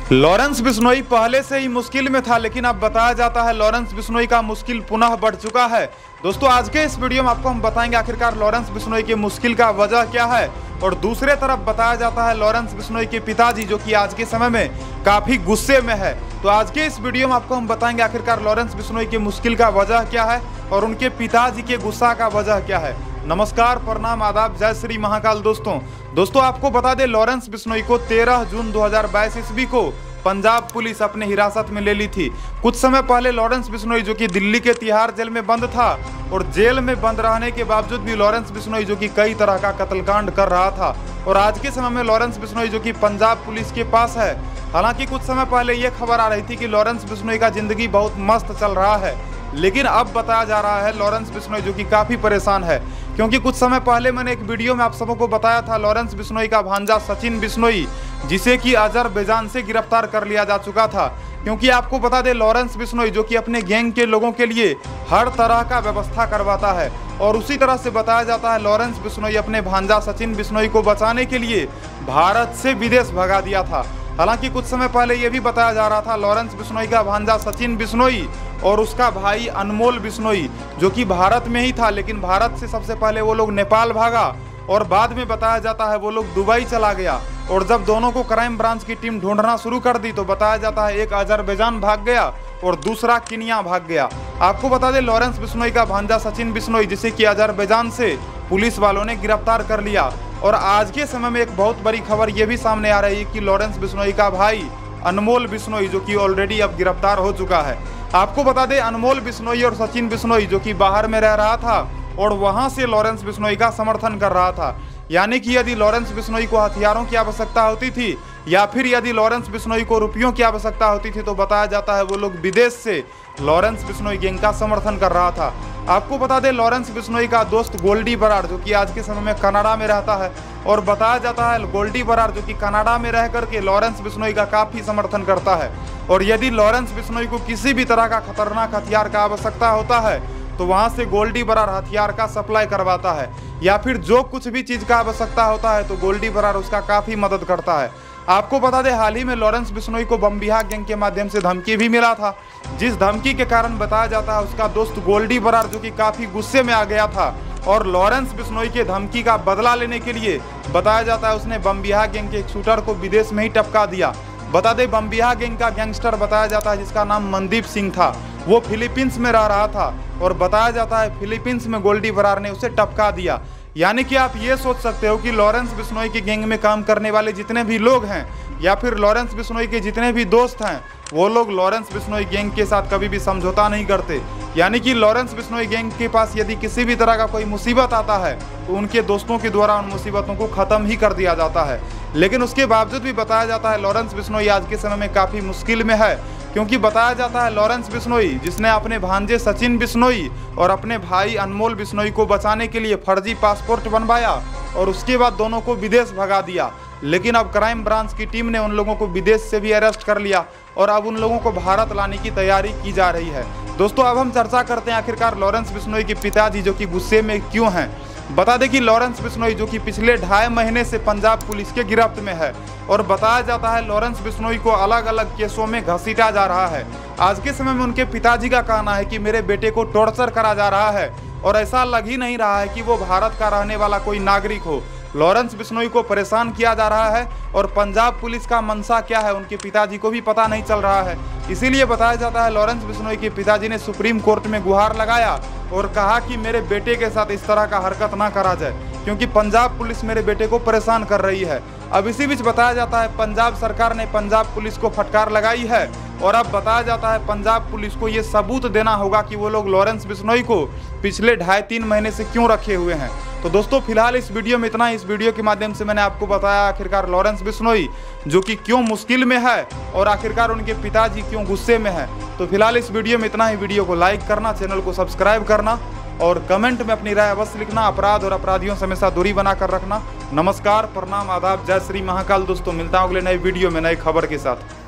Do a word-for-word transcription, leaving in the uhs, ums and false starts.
Lawrence Bishnoi पहले से ही मुश्किल में था, लेकिन अब बताया जाता है लॉरेंस बिश्नोई का मुश्किल पुनः बढ़ चुका है। दोस्तों, आज के इस वीडियो में आपको हम बताएंगे आखिरकार लॉरेंस बिश्नोई की मुश्किल का वजह क्या है, और दूसरे तरफ बताया जाता है लॉरेंस बिश्नोई के पिताजी जो कि आज के समय में काफी गुस्से में है। तो आज के इस वीडियो में आपको हम बताएंगे आखिरकार लॉरेंस बिश्नोई की मुश्किल का वजह क्या है और उनके पिताजी के गुस्सा का वजह क्या है। नमस्कार, प्रणाम, आदाब, जय श्री महाकाल। दोस्तों दोस्तों आपको बता दें, लॉरेंस बिश्नोई को तेरह जून दो हज़ार बाईस ईस्वी को पंजाब पुलिस अपने हिरासत में ले ली थी। कुछ समय पहले लॉरेंस बिश्नोई जो कि दिल्ली के तिहाड़ जेल में बंद था, और जेल में बंद रहने के बावजूद भी लॉरेंस बिश्नोई जो कि कई तरह का कत्लकांड कर रहा था, और आज के समय में लॉरेंस बिश्नोई जो कि पंजाब पुलिस के पास है। हालांकि कुछ समय पहले ये खबर आ रही थी कि लॉरेंस बिश्नोई का जिंदगी बहुत मस्त चल रहा है, लेकिन अब बताया जा रहा है लॉरेंस बिश्नोई जो कि काफी परेशान है, क्योंकि कुछ समय पहले मैंने एक वीडियो में आप सबको बताया था लॉरेंस बिश्नोई का भांजा सचिन बिश्नोई, जिसे कि अजरबैजान से गिरफ्तार कर लिया जा चुका था। क्योंकि आपको बता दें, लॉरेंस बिश्नोई जो कि अपने गैंग के लोगों के लिए हर तरह का व्यवस्था करवाता है, और उसी तरह से बताया जाता है लॉरेंस बिश्नोई अपने भांजा सचिन बिश्नोई को बचाने के लिए भारत से विदेश भगा दिया था। हालांकि कुछ समय पहले यह भी बताया जा रहा था लॉरेंस बिश्नोई का भांजा सचिन बिश्नोई और उसका भाई अनमोल बिश्नोई जो कि भारत में ही था, लेकिन भारत से सबसे पहले वो लोग नेपाल भागा, और बाद में बताया जाता है वो लोग दुबई चला गया। और जब दोनों को क्राइम ब्रांच की टीम ढूंढना शुरू कर दी तो बताया जाता है एक अजरबैजान भाग गया और दूसरा किनिया भाग गया। आपको बता दें, लॉरेंस बिश्नोई का भांजा सचिन बिश्नोई जिसे कि अजरबैजान से पुलिस वालों ने गिरफ्तार कर लिया। और आज के समय में एक बहुत बड़ी खबर ये भी सामने आ रही है कि लॉरेंस बिश्नोई का भाई अनमोल बिश्नोई जो कि ऑलरेडी अब गिरफ्तार हो चुका है। आपको बता दें, अनमोल बिश्नोई और सचिन बिश्नोई जो कि बाहर में रह रहा था और वहां से लॉरेंस बिश्नोई का समर्थन कर रहा था। यानी कि यदि लॉरेंस बिश्नोई को हथियारों की आवश्यकता होती थी या फिर यदि लॉरेंस बिश्नोई को रुपयों की आवश्यकता होती थी तो बताया जाता है वो लोग विदेश से लॉरेंस बिश्नोई गैंग का समर्थन कर रहा था। आपको बता दें, लॉरेंस बिश्नोई का दोस्त गोल्डी बराड़ जो कि आज के समय में कनाडा में रहता है, और बताया जाता है गोल्डी बराड़ जो कि कनाडा में रह करके लॉरेंस बिश्नोई का काफी समर्थन करता है। और यदि लॉरेंस बिश्नोई को किसी भी तरह का खतरनाक हथियार का आवश्यकता होता है तो वहां से गोल्डी बराड़ हथियार का सप्लाई करवाता है, या फिर जो कुछ भी चीज का आवश्यकता होता है तो गोल्डी बराड़ उसका काफी मदद करता है। आपको बता दें, हाल ही में लॉरेंस बिश्नोई को बमबिहा गैंग के माध्यम से धमकी भी मिला था, जिस धमकी के कारण बताया जाता है उसका दोस्त गोल्डी बराड़ जो कि काफी गुस्से में आ गया था, और लॉरेंस बिश्नोई के धमकी का बदला लेने के लिए बताया जाता है उसने बमबिहा गैंग के एक शूटर को विदेश में ही टपका दिया। बता दें, बमबिहा गैंग का गैंगस्टर बताया जाता है जिसका नाम मनदीप सिंह था, वो फिलीपींस में रह रहा था, और बताया जाता है फिलीपींस में गोल्डी बराड़ ने उसे टपका दिया। यानी कि आप ये सोच सकते हो कि लॉरेंस बिश्नोई की गैंग में काम करने वाले जितने भी लोग हैं या फिर लॉरेंस बिश्नोई के जितने भी दोस्त हैं, वो लोग लॉरेंस बिश्नोई गैंग के साथ कभी भी समझौता नहीं करते। यानी कि लॉरेंस बिश्नोई गैंग के पास यदि किसी भी तरह का कोई मुसीबत आता है तो उनके दोस्तों के द्वारा उन मुसीबतों को खत्म ही कर दिया जाता है। लेकिन उसके बावजूद भी बताया जाता है लॉरेंस बिश्नोई आज के समय में काफ़ी मुश्किल में है, क्योंकि बताया जाता है लॉरेंस बिश्नोई जिसने अपने भांजे सचिन बिश्नोई और अपने भाई अनमोल बिश्नोई को बचाने के लिए फर्जी पासपोर्ट बनवाया और उसके बाद दोनों को विदेश भगा दिया। लेकिन अब क्राइम ब्रांच की टीम ने उन लोगों को विदेश से भी अरेस्ट कर लिया और अब उन लोगों को भारत लाने की तैयारी की जा रही है। दोस्तों, अब हम चर्चा करते हैं आखिरकार लॉरेंस बिश्नोई के पिताजी जो कि गुस्से में क्यों हैं। बता दें कि लॉरेंस बिश्नोई जो कि पिछले ढाई महीने से पंजाब पुलिस के गिरफ्त में है, और बताया जाता है लॉरेंस बिश्नोई को अलग अलग केसों में घसीटा जा रहा है। आज के समय में उनके पिताजी का कहना है कि मेरे बेटे को टॉर्चर करा जा रहा है, और ऐसा लग ही नहीं रहा है कि वो भारत का रहने वाला कोई नागरिक हो। लॉरेंस बिश्नोई को परेशान किया जा रहा है, और पंजाब पुलिस का मंशा क्या है उनके पिताजी को भी पता नहीं चल रहा है। इसीलिए बताया जाता है लॉरेंस बिश्नोई के पिताजी ने सुप्रीम कोर्ट में गुहार लगाया और कहा कि मेरे बेटे के साथ इस तरह का हरकत ना करा जाए, क्योंकि पंजाब पुलिस मेरे बेटे को परेशान कर रही है। अब इसी बीच बताया जाता है पंजाब सरकार ने पंजाब पुलिस को फटकार लगाई है, और अब बताया जाता है पंजाब पुलिस को ये सबूत देना होगा कि वो लोग लॉरेंस बिश्नोई को पिछले ढाई तीन महीने से क्यों रखे हुए हैं। तो दोस्तों, फिलहाल इस वीडियो में इतना ही। इस वीडियो के माध्यम से मैंने आपको बताया आखिरकार लॉरेंस बिश्नोई जो कि क्यों मुश्किल में है और आखिरकार उनके पिताजी क्यों गुस्से में है। तो फिलहाल इस वीडियो में इतना ही। वीडियो को लाइक करना, चैनल को सब्सक्राइब करना और कमेंट में अपनी राय अवश्य लिखना। अपराध और अपराधियों से हमेशा दूरी बनाकर रखना। नमस्कार, प्रणाम, आदाब, जय श्री महाकाल। दोस्तों, मिलता हूं अगले नए वीडियो में नई खबर के साथ।